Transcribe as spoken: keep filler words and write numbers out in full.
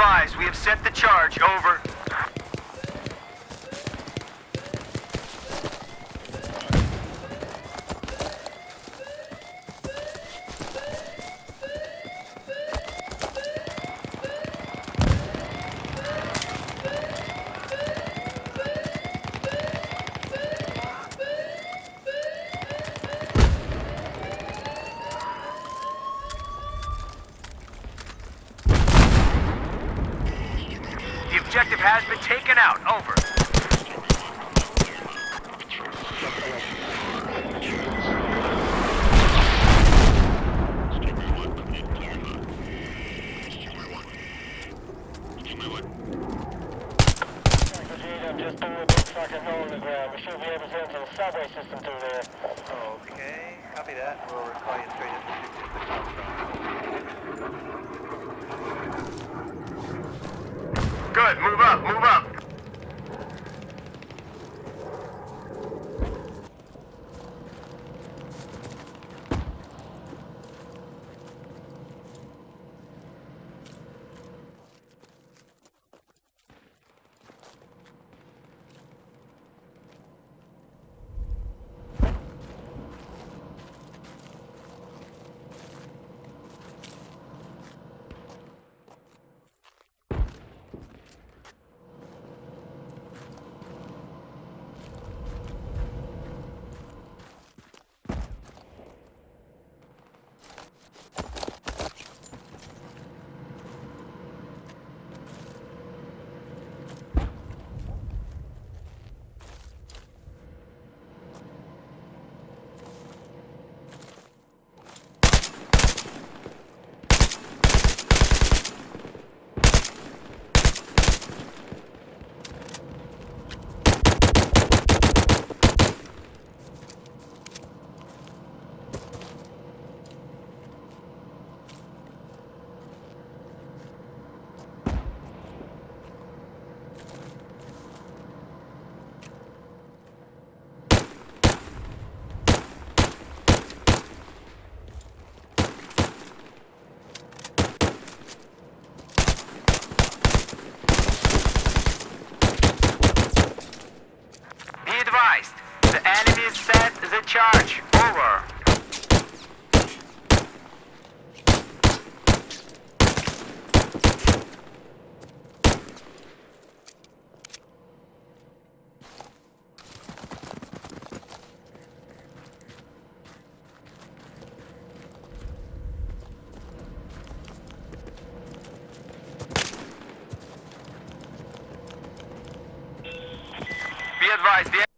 advised, we have set the charge. Over. The objective has been taken out. Over. Just threw a big fucking hole in the ground. We should be able to enter the subway system through there. Okay, copy that. We'll reply you straight into the conference. Good. Move up. Move up. The enemy set the charge. Over. Be advised. The